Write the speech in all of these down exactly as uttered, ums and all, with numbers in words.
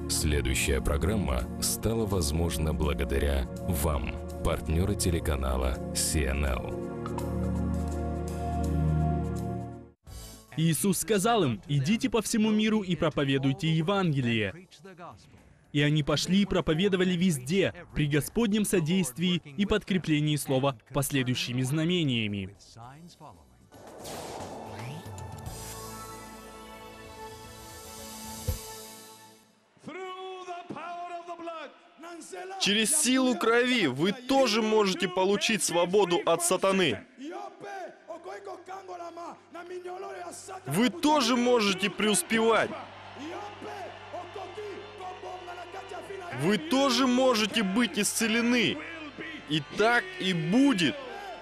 Следующая программа стала возможна благодаря вам, партнеры телеканала Си Эн Эл. Иисус сказал им: «Идите по всему миру и проповедуйте Евангелие». И они пошли и проповедовали везде, при Господнем содействии и подкреплении слова последующими знамениями. Через силу крови вы тоже можете получить свободу от сатаны. Вы тоже можете преуспевать. Вы тоже можете быть исцелены. И так и будет.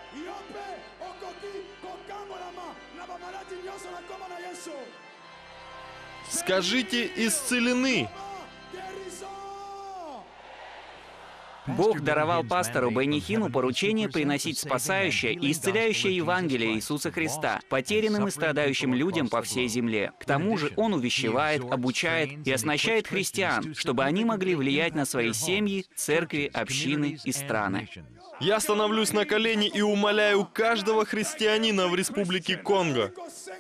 Скажите «исцелены». Бог даровал пастору Бенни Хинну поручение приносить спасающее и исцеляющее Евангелие Иисуса Христа потерянным и страдающим людям по всей земле. К тому же Он увещевает, обучает и оснащает христиан, чтобы они могли влиять на свои семьи, церкви, общины и страны. Я становлюсь на колени и умоляю каждого христианина в Республике Конго.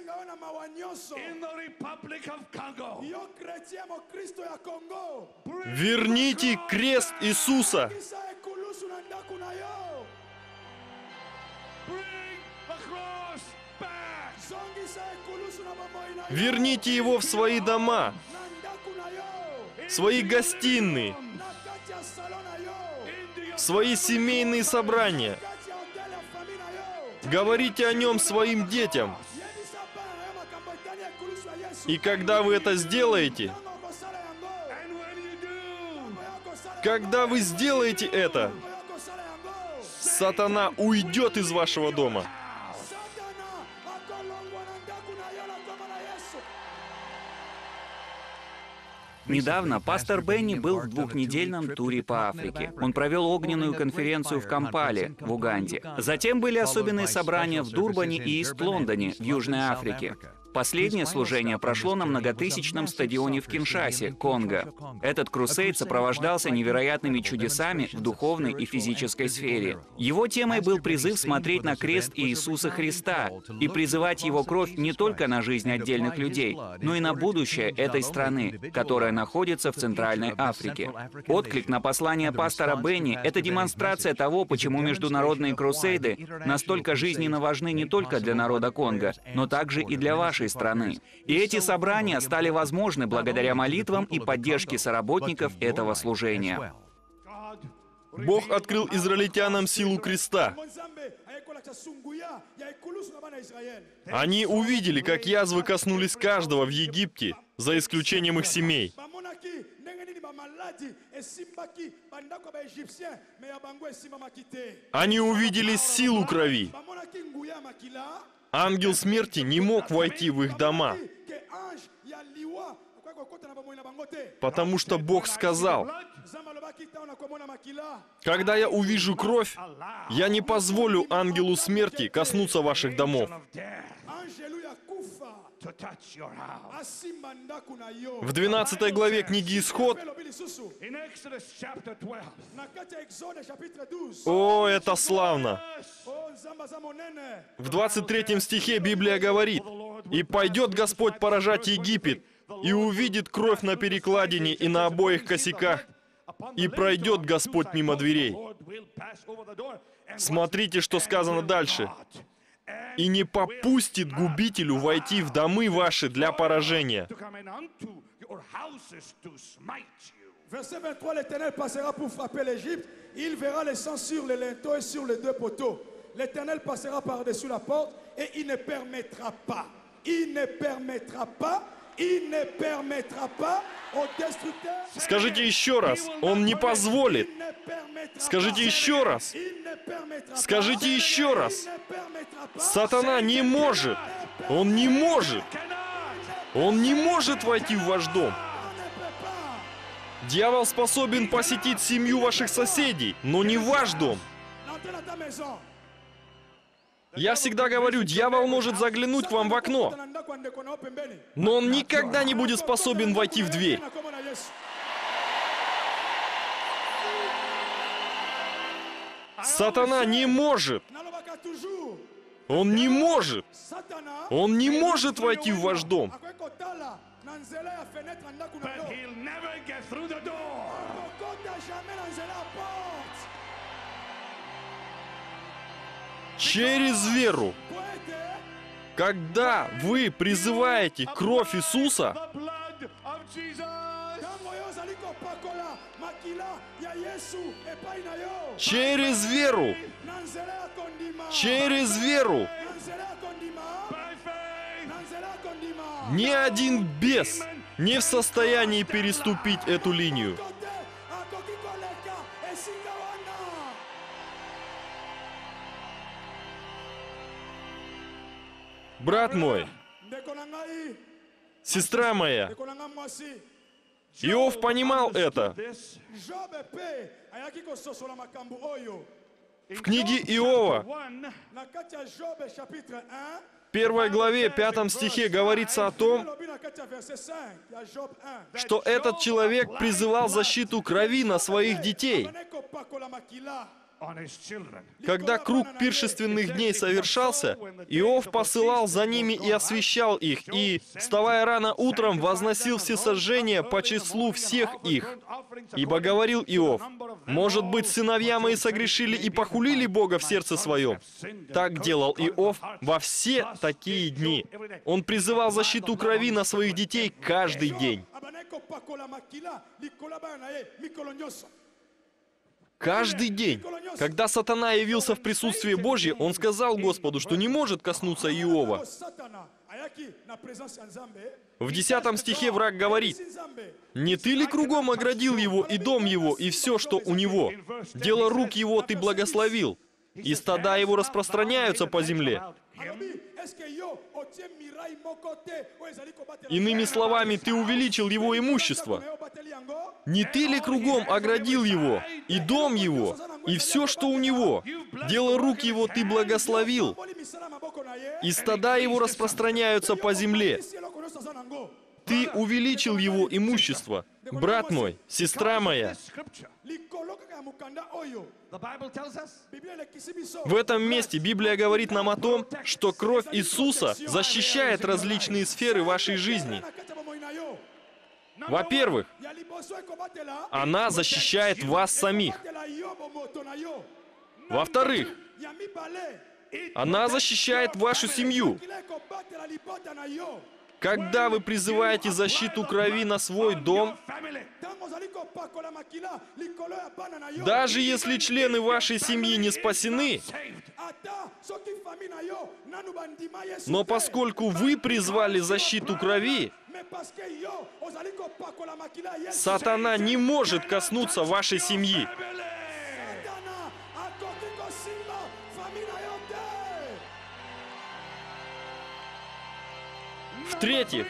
Верните крест Иисуса. Верните его в свои дома, в свои гостиные, в свои семейные собрания. Говорите о нем своим детям. И когда вы это сделаете, когда вы сделаете это, сатана уйдет из вашего дома. Недавно пастор Бенни был в двухнедельном туре по Африке. Он провел огненную конференцию в Кампале, в Уганде. Затем были особенные собрания в Дурбане и Ист-Лондоне, в Южной Африке. Последнее служение прошло на многотысячном стадионе в Киншасе, Конго. Этот крусейд сопровождался невероятными чудесами в духовной и физической сфере. Его темой был призыв смотреть на крест Иисуса Христа и призывать Его кровь не только на жизнь отдельных людей, но и на будущее этой страны, которая находится в Центральной Африке. Отклик на послание пастора Бенни — это демонстрация того, почему международные крусейды настолько жизненно важны не только для народа Конго, но также и для вашей страны. И эти собрания стали возможны благодаря молитвам и поддержке соработников этого служения. Бог открыл израильтянам силу креста. Они увидели, как язвы коснулись каждого в Египте, за исключением их семей. Они увидели силу крови. Ангел смерти не мог войти в их дома, потому что Бог сказал: «Когда я увижу кровь, я не позволю ангелу смерти коснуться ваших домов». В двенадцатой главе книги Исход, о, это славно! В двадцать третьем стихе Библия говорит: «И пойдет Господь поражать Египет, и увидит кровь на перекладине и на обоих косяках, и пройдет Господь мимо дверей». Смотрите, что сказано дальше. «И не попустит губителю войти в домы ваши для поражения». Verset vingt-trois, l'Éternel passera pour frapper l'Égypte. Il verra le sang sur les linteaux et sur les deux poteaux. L'Éternel passera par-dessus la porte et il ne permettra pas, il ne permettra pas, il ne permettra pas au destructeur. Скажите еще раз. Он не позволит. Скажите еще раз. Скажите еще раз. Сатана не может. Он не может. Он не может войти в ваш дом. Дьявол способен посетить семью ваших соседей, но не ваш дом. Я всегда говорю, дьявол может заглянуть к вам в окно, но он никогда не будет способен войти в дверь. Сатана не может. Он не может. Он не может войти в ваш дом. Через веру. Когда вы призываете кровь Иисуса, через веру, через веру, ни один бес не в состоянии переступить эту линию. Брат мой, сестра моя, Иов понимал это. В книге Иова, в первой главе, пятом стихе говорится о том, что этот человек призывал защиту крови на своих детей. Когда круг пиршественных дней совершался, Иов посылал за ними и освящал их, и, вставая рано утром, возносил всесожжения по числу всех их. Ибо говорил Иов: «Может быть, сыновья мои согрешили и похулили Бога в сердце своем». Так делал Иов во все такие дни. Он призывал защиту крови на своих детей каждый день. Каждый день. Когда сатана явился в присутствии Божье, он сказал Господу, что не может коснуться Иова. В десятом стихе враг говорит: «Не ты ли кругом оградил его и дом его, и все, что у него? Дело рук его ты благословил, и стада его распространяются по земле». Иными словами, ты увеличил его имущество. Не ты ли кругом оградил его, и дом его, и все, что у него? Дело рук его ты благословил, и стада его распространяются по земле. Ты увеличил его имущество. Брат мой, сестра моя, в этом месте Библия говорит нам о том, что кровь Иисуса защищает различные сферы вашей жизни. Во-первых, она защищает вас самих. Во-вторых, она защищает вашу семью. Когда вы призываете защиту крови на свой дом, даже если члены вашей семьи не спасены, но поскольку вы призвали защиту крови, сатана не может коснуться вашей семьи. В-третьих,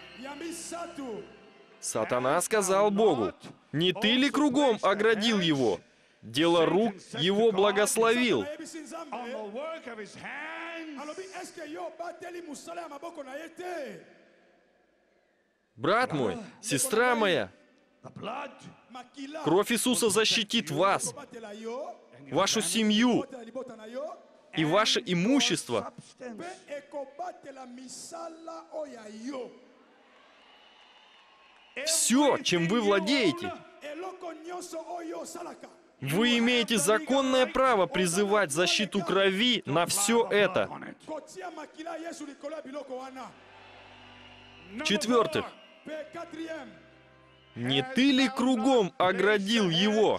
сатана сказал Богу: «Не ты ли кругом оградил его? Дело рук его благословил». Брат мой, сестра моя, кровь Иисуса защитит вас, вашу семью и ваше имущество. Все, чем вы владеете, вы имеете законное право призывать защиту крови на все это. В-четвертых, не ты ли кругом оградил его?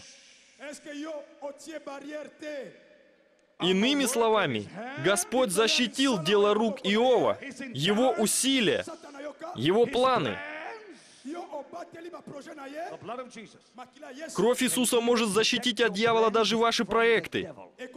Иными словами, Господь защитил дело рук Иова, его усилия, его планы. Кровь Иисуса может защитить от дьявола даже ваши проекты.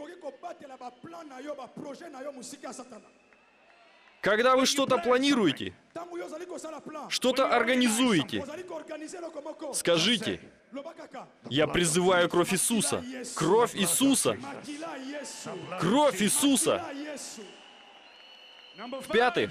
Когда вы что-то планируете, что-то организуете, скажите: «Я призываю кровь Иисуса, кровь Иисуса, кровь Иисуса». В-пятых,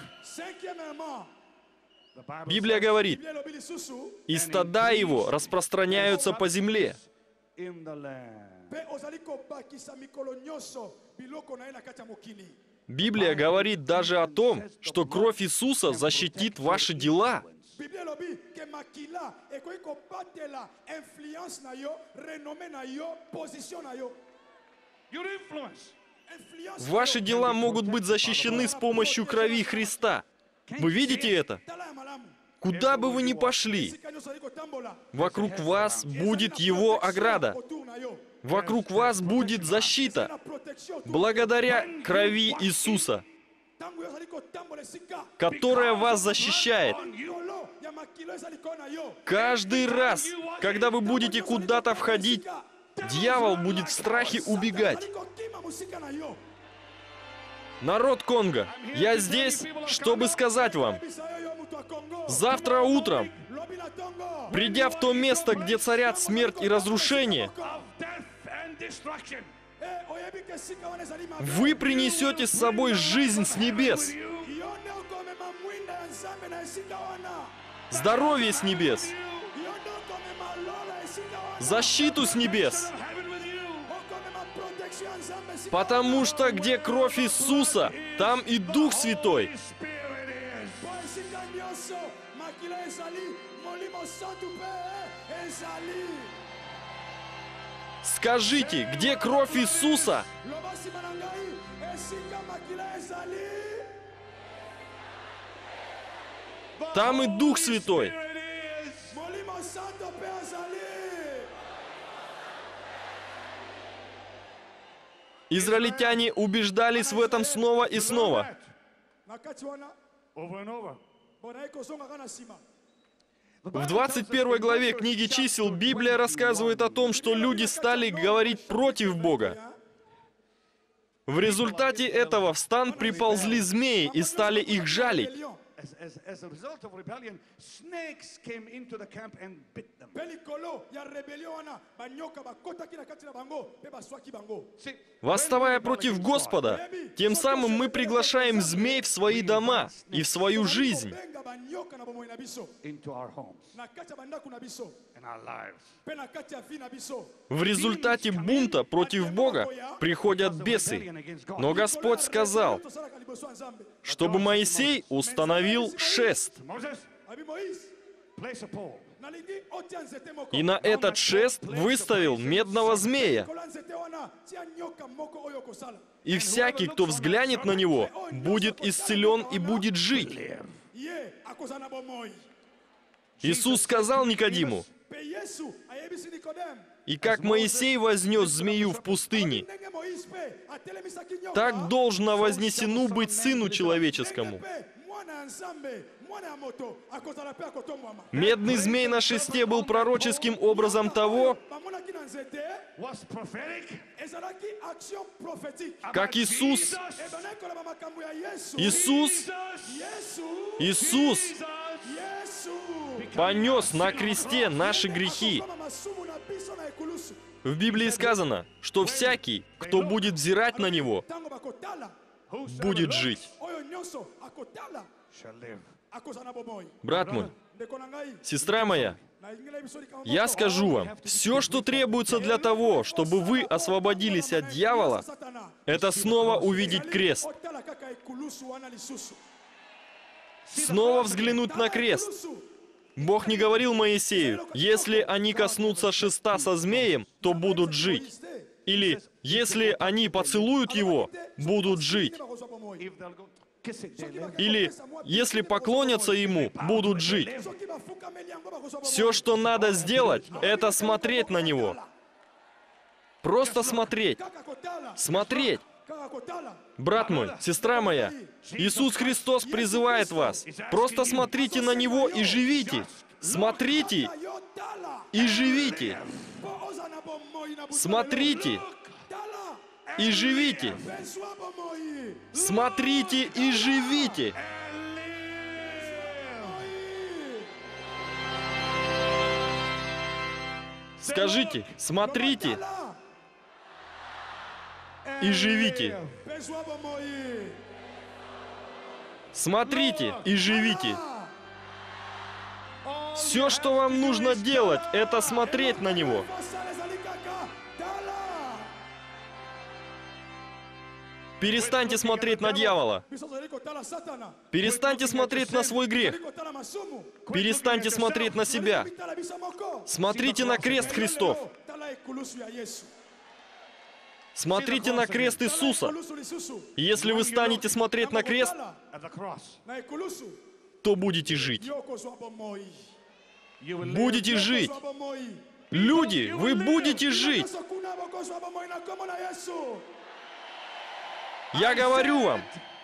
Библия говорит: «И стада его распространяются по земле». in the land. Mpe ozali kobakisa mikolo nyonso biloko na ye na kati ya mokili. Библия говорит даже о том, что кровь Иисуса защитит ваши дела. Bible elobi ke makila ekoki kobatela influence na yo, renommée na yo, position na yo. Your influence. Influence. Ваши дела могут быть защищены с помощью крови Христа. Вы видите это? Tala ya malamu. Куда бы вы ни пошли, Esika nyonso ozali kotambola, вокруг вас будет Его ограда. autour na yo. Вокруг вас будет защита Na protection autour. благодаря крови Иисуса, Tango yo ozali kotambola esika, которая вас защищает. mikolo ya makilo ezali ko na yo. Каждый раз, когда вы будете куда-то входить, дьявол будет в страхе убегать. Ozali kokima mosika na yo. Народ Конго, я здесь, чтобы сказать вам, завтра утром, Lobi na Tongo. придя в то место, где царят смерть и разрушение, Of death and destruction. Eh, oyebi ke esika wana ezali mabe. вы принесете с собой жизнь с небес, Yo nde okomema mwinda ya Nzambe na esika wana. здоровье с небес, Yo nde okomema lola ya esika wana. защиту с небес. Heaven with you. Okomema protection ya Nzambe esika Потому wana. что где кровь Иисуса, там и Дух Святой. Spirit is. Po esika nyonso makila ezali, Molimo Santu mpe ezali. Скажите, где кровь Иисуса, Loba nsima na ngai, esika makila ezali. там и Дух Святой. Spirit is. Molimo Santu mpe ezali. Израильтяне убеждались в этом снова и снова. Na kati wana, Over and over. bonaye kozongaka na nsima. В двадцать первой главе книги чисел Библия рассказывает о том, что люди стали говорить против Бога. В результате этого в стан приползли змеи и стали их жалить. As, as, as a result of rebellion, snakes came into the camp and bit them. Mpe likolo ya rebelio wana, banyoka bakotaki na kati na bango, mpe baswaki bango. See, Восставая против Господа, тем самым мы приглашаем змей в свои дома и в свою жизнь. Benga banyoka na bomoi na biso, into our homes na kati ya bandako na biso, and our lives. mpe na kati ya vi na biso. В результате бунта против Бога приходят бесы. Но Господь сказал, Tosalaka liboso ya Nzambe. чтобы Моисей установил шест. Moses, Abi Moïse, place a pole. nalingi otia nzete moko. И на этот шест выставил медного змея. Kola nzete wana, tia nyoka moko oyo kosala. И всякий, кто взглянет на него, будет исцелен и будет жить. Ye akozala na bomoi. Иисус сказал Никодиму, Mpe Yesu ayebisi Nikodeme, и как Моисей вознес змею в пустыне, ndenge Moïse mpe atelemisaki nyoka, так должно вознесену быть Сыну Человеческому. mpe mwana ya Nzambe, mwana ya moto akozala mpe akotombwama. Медный змей на шесте был пророческим образом того, Bamonaki na nzete, Was prophetic. ezalaki action prophétique. как Иисус, Ebandaki koloba makambo ya Yesu. Иисус, Yesu, Иисус Yesu. понес на кресте наши грехи. Akosala masumu na biso na ekulusu. В Библии сказано, что всякий, кто будет взирать на Него, Tango bakotala, будет жить. oyo nyonso akotala, Shall live. akozala na bomoi. Брат мой, Ndeko na ngai, сестра моя, na ingela biso likambo я moko. скажу вам, все, что требуется для того, чтобы вы освободились от дьявола, Satana. это снова увидеть крест, Otala kaka ekulusu wana lisusu. снова взглянуть на крест. Ekulusu. Бог не говорил Моисею, если они коснутся шеста со змеем, то будут жить. Или, если они поцелуют его, будут жить. Bakozwa bomoi. If they'll go kiss it, they live. Или, если поклонятся ему, будут жить. Soki bafukameli yango bakozwa bomoi. Все, что надо сделать, это смотреть на него. Просто смотреть. Kaka kotala, Смотреть. kaka kotala. Брат мой, сестра моя, Иисус Христос призывает вас. Просто смотрите на Него и живите. Смотрите Kaka yo tala. и живите. Po oza na bomoi na butu. Смотрите Tala. и живите. Bezwa bomoi. Смотрите и живите. Скажите, смотрите Tala. и живите. Bezwa bomoi. Смотрите и живите. Все, что вам нужно делать, это смотреть на Него. Kosala ezali kaka Перестаньте смотреть на дьявола. Перестаньте смотреть на свой грех. Перестаньте смотреть на себя. Смотрите на крест Христов. Смотрите на крест Иисуса. И если вы станете смотреть на крест, то будете жить. Будете жить. Люди, вы будете жить. Я говорю вам,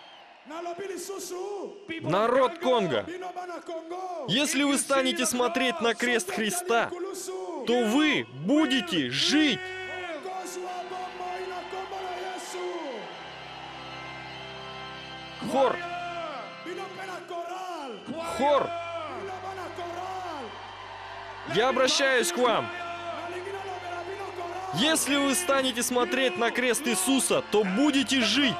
народ Конго, если вы станете смотреть на крест Христа, то вы будете жить. Хор. Хор. Я обращаюсь к вам. Если вы станете смотреть на крест Иисуса, то будете жить.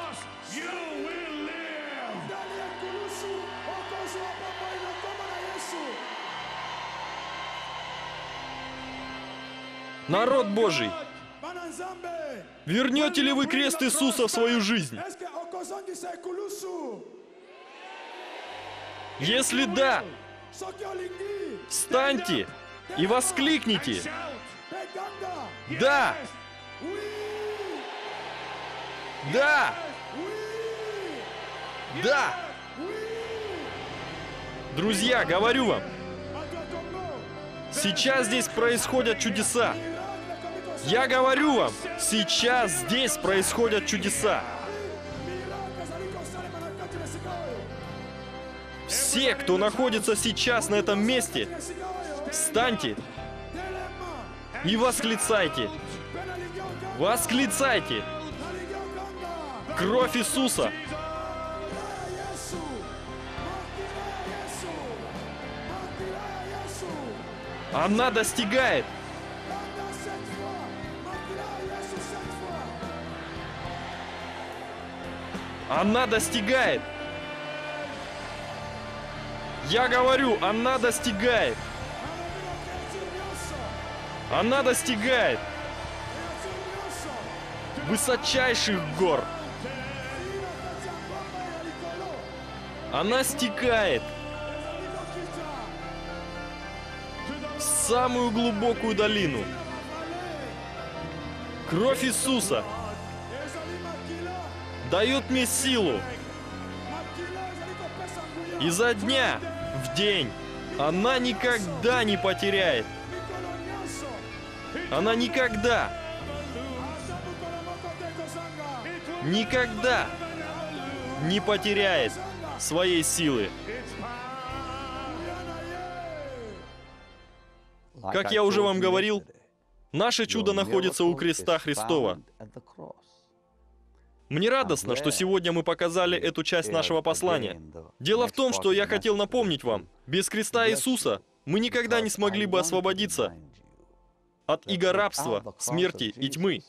Народ Божий, вернете ли вы крест Иисуса в свою жизнь? Если да, встаньте и воскликните. Да! Да! Да! Друзья, говорю вам, сейчас здесь происходят чудеса. Я говорю вам, сейчас здесь происходят чудеса. Все, кто находится сейчас на этом месте, встаньте и восклицайте. Восклицайте. Кровь Иисуса. Она достигает. Она достигает. Я говорю, она достигает. Она достигает высочайших гор. Она стекает в самую глубокую долину. Кровь Иисуса дает мне силу. Изо дня в день она никогда не потеряет. Она никогда, никогда не потеряет своей силы. Как я уже вам говорил, наше чудо находится у креста Христова. Мне радостно, что сегодня мы показали эту часть нашего послания. Дело в том, что я хотел напомнить вам, без креста Иисуса мы никогда не смогли бы освободиться от иго рабства, смерти и тьмы.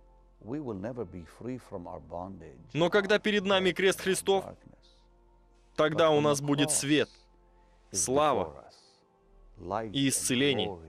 Но когда перед нами крест Христов, тогда у нас будет свет, слава и исцеление.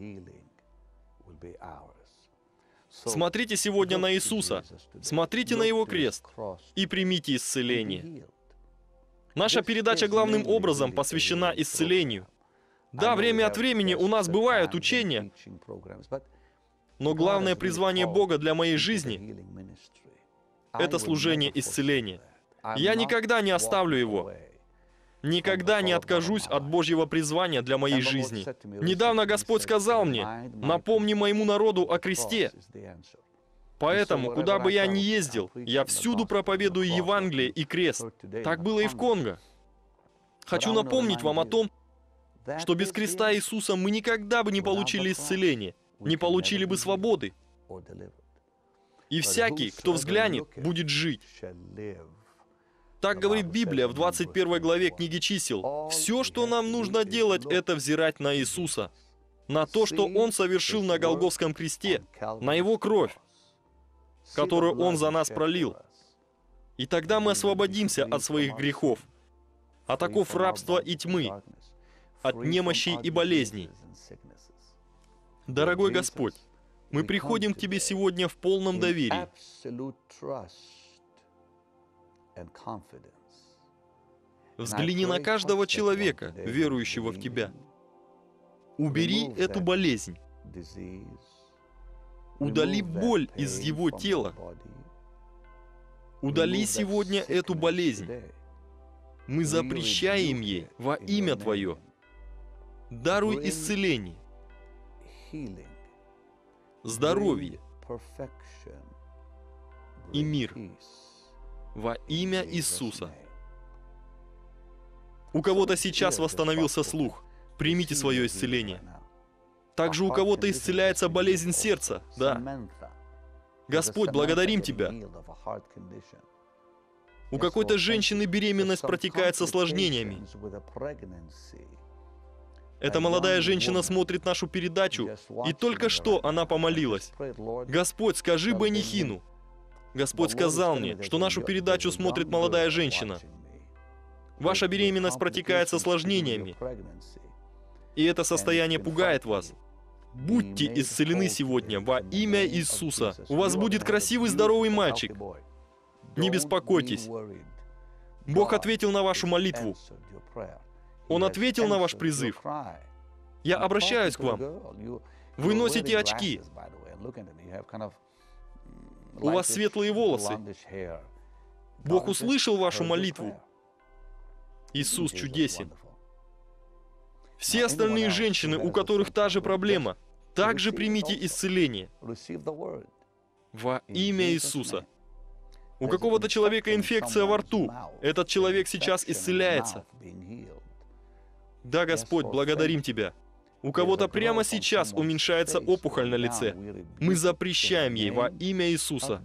Смотрите сегодня на Иисуса, смотрите на Его крест и примите исцеление. Наша передача главным образом посвящена исцелению. Да, время от времени у нас бывают учения, но главное призвание Бога для моей жизни — это служение исцеления. Я никогда не оставлю его. Никогда не откажусь от Божьего призвания для моей жизни. Недавно Господь сказал мне: «Напомни моему народу о кресте». Поэтому, куда бы я ни ездил, я всюду проповедую Евангелие и крест. Так было и в Конго. Хочу напомнить вам о том, что без креста Иисуса мы никогда бы не получили исцеления, не получили бы свободы. И всякий, кто взглянет, будет жить. Так говорит Библия в двадцать первой главе книги Чисел. Все, что нам нужно делать, это взирать на Иисуса, на то, что Он совершил на Голгофском кресте, на Его кровь, которую Он за нас пролил. И тогда мы освободимся от своих грехов, от оков рабства и тьмы, от немощей и болезней. Дорогой Господь, мы приходим к Тебе сегодня в полном доверии. Взгляни на каждого человека, верующего в Тебя. Убери эту болезнь. Удали боль из его тела. Удали сегодня эту болезнь. Мы запрещаем ей во имя Твое. Даруй исцеление, здоровье и мир во имя Иисуса. У кого-то сейчас восстановился слух. Примите свое исцеление. Также у кого-то исцеляется болезнь сердца. Да. Господь, благодарим Тебя. У какой-то женщины беременность протекает с осложнениями. Эта молодая женщина смотрит нашу передачу, и только что она помолилась. Господь, скажи Бенихину. Господь сказал мне, что нашу передачу смотрит молодая женщина. Ваша беременность протекает с осложнениями, и это состояние пугает вас. Будьте исцелены сегодня во имя Иисуса. У вас будет красивый, здоровый мальчик. Не беспокойтесь. Бог ответил на вашу молитву. Он ответил на ваш призыв. Я обращаюсь к вам. Вы носите очки. У вас светлые волосы. Бог услышал вашу молитву. Иисус чудесен. Все остальные женщины, у которых та же проблема, также примите исцеление во имя Иисуса. У какого-то человека инфекция во рту. Этот человек сейчас исцеляется. Да, Господь, благодарим Тебя. У кого-то прямо сейчас уменьшается опухоль на лице. Мы запрещаем ей во имя Иисуса.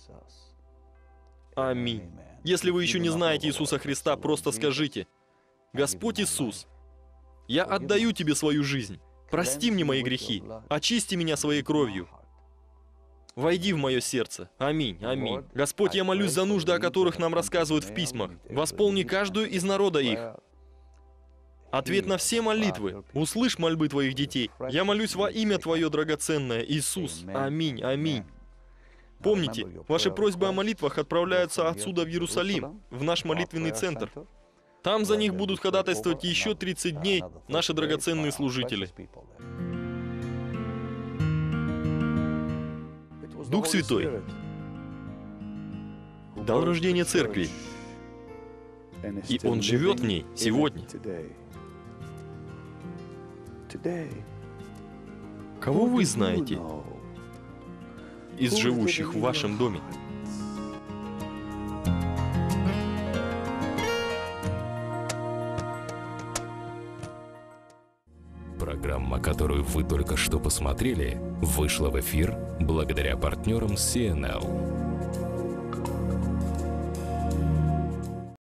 Аминь. Если вы еще не знаете Иисуса Христа, просто скажите: Господь Иисус, я отдаю Тебе свою жизнь. Прости мне мои грехи. Очисти меня своей кровью. Войди в мое сердце. Аминь, аминь. Господь, я молюсь за нужды, о которых нам рассказывают в письмах. Восполни каждую из народа их. Ответь на все молитвы. Услышь мольбы Твоих детей. Я молюсь во имя Твое драгоценное, Иисус. Аминь, аминь. Помните, ваши просьбы о молитвах отправляются отсюда в Иерусалим, в наш молитвенный центр. Там за них будут ходатайствовать еще тридцать дней наши драгоценные служители. Дух Святой дал рождение церкви, и Он живет в ней сегодня. Кого вы знаете из живущих в вашем доме? Программа, которую вы только что посмотрели, вышла в эфир благодаря партнерам си эн эл.